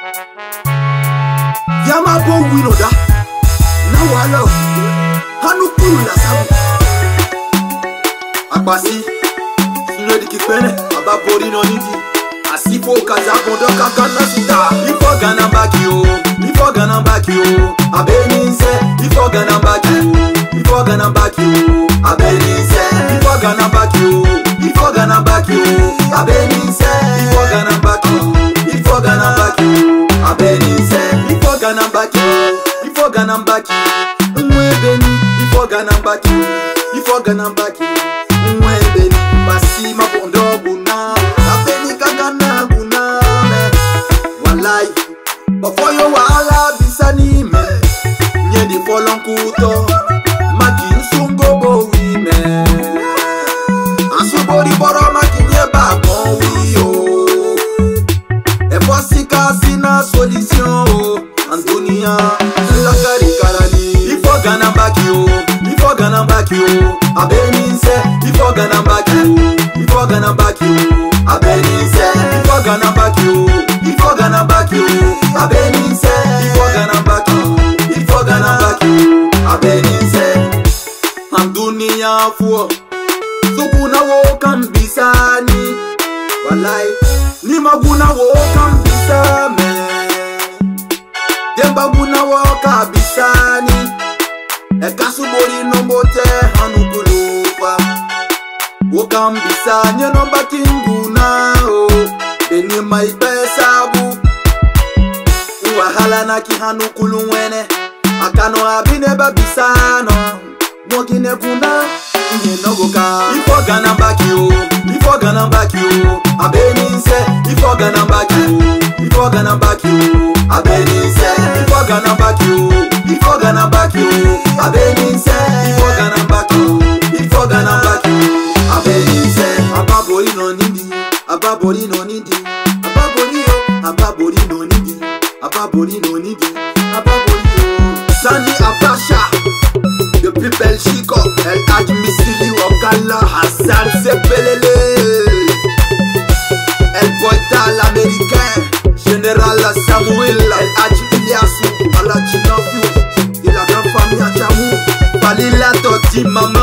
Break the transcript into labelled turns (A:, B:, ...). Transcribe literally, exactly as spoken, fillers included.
A: Yama bon winoda. Na wala. Hanu kuru la sabu. Akbasi. Sino di kipene. Aba bori no nidi. Asifo kaza bondo kakana sita. Ifo gana baki yo. Ifo gana baki yo. Abeninse. Ifo gana baki yo. Ifo gana baki yo. Abeninse. Ifo gana baki yo. Ifo gana baki yo. Abeninse. Ifo gana baki yo. Ifo gana baki yo. Abeninse. Ifo gana baki yo. Ifo gana baki yo. Mwebeni. Ifo gana baki yo. Ifo gana baki yo. Mwebeni. Basi mabondo buna. Abeni kagana buna me. Walai. Before you wala bisani me. Nye di folon kuto. Maki nsungo bo wi me. Ansubori boro maki nye ba bon wi yo. E fosika sina solution o. Antonia la karikarani. Ifo gana baki yo. Ifo gana baki yo. Abeninse. Ifo gana baki yo. Ifo gana baki yo. Abeninse. Ifo gana baki yo. Ifo gana baki yo. Abeninse. Ifo gana baki yo. Ifo gana baki yo. Abeninse. Antonia fuo. Sukuna wo kambisani. Walai. Ni maguna wo kambisame. Demba guna wo kabisani. Eka subori no mote hanukulupa. Wo kambisani no bakinguna o. Beni maipesabu. Uwahala na ki hanukuluwene. Akano abine babisano. Mwokine kuna. Nye nogoka. Ifo gana baki yo. Ifo gana baki yo. Abeninse. Ifo gana baki yo. Ifo gana baki yo. Abeninse. Ifo gana baki yo. Ifo gana baki yo. Abeninse. Ifo gana baki yo. Ifo gana baki yo. Abeninse. Ababori no nindi. Ababori no nindi. Ababori yo. Ababori no nindi. Ababori no nindi. Ababori yo. Sani Abasha. Depuis Belgique, elle a du missile au Gala, Hassan Sepelele. Elle boita l'américain, général Samuel, elle a du Iliasu, à la Tinafiu, et la grande famille à Jamou. Falila Toti Mama.